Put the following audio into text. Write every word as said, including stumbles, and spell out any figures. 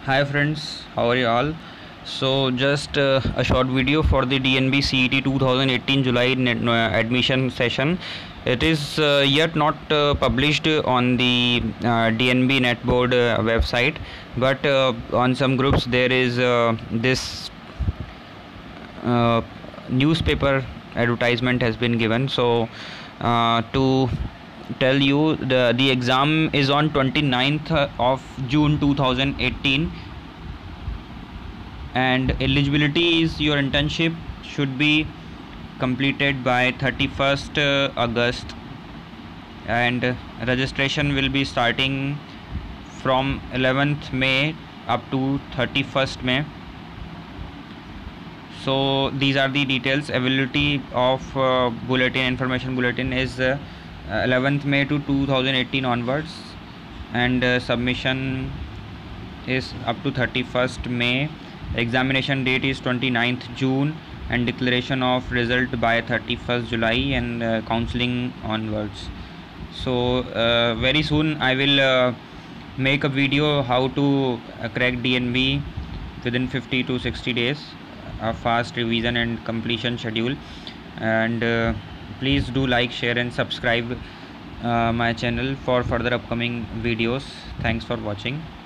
Hi friends, how are you all? So just uh, a short video for the D N B-Cet twenty eighteen July net, uh, admission session. It is uh, yet not uh, published on the uh, D N B-Net board uh, website, but uh, on some groups there is uh, this uh, newspaper advertisement has been given. So uh, to tell you, the the exam is on twenty-ninth of June two thousand eighteen, and eligibility is your internship should be completed by thirty-first August, and registration will be starting from eleventh May up to thirty-first May. So these are the details. Availability of uh, bulletin information bulletin is uh, eleventh May to two thousand eighteen onwards, and uh, submission is up to thirty-first May. Examination date is twenty-ninth June, and declaration of result by thirty-first July, and uh, counseling onwards. So uh, very soon I will uh, make a video how to uh, crack D N B within fifty to sixty days, a fast revision and completion schedule. And uh, please do like, share and subscribe uh, my channel for further upcoming videos. Thanks for watching.